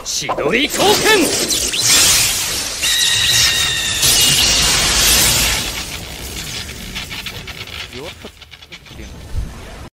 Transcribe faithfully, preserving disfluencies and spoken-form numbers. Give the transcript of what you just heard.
千鳥光剣。 弱さっていうの